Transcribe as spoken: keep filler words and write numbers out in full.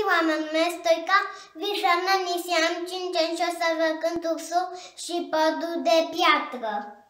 ziua, mă numesc Stoica Vișoară Nisiam, cinci ani și o să vă cânt ursul și podul de piatră.